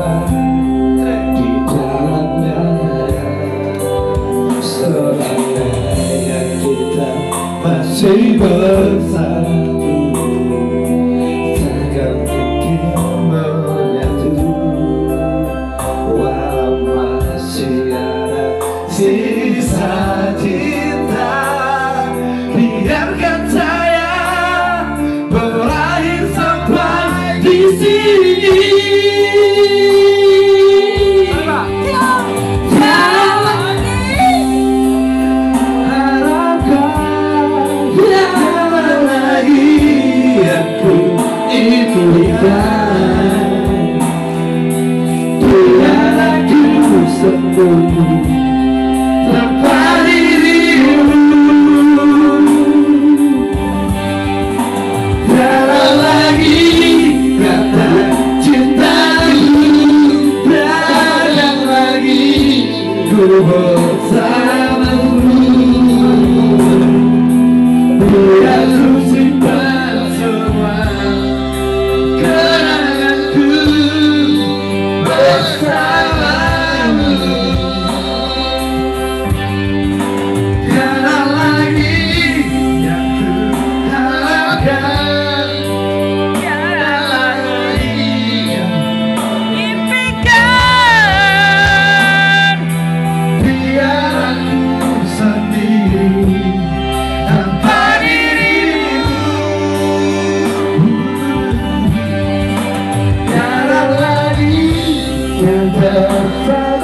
di dalamnya. Seandainya kita masih bersatu, takkan mungkin menyatu. Walau masih ada sisa cinta, biarkan saya berakhir sampai di sini. Tanpa dirimu, tiada lagi kata cintaku, tiada lagi ku bersamamu. Biar ku simpan semua kenanganku bersamamu. Yang terjadi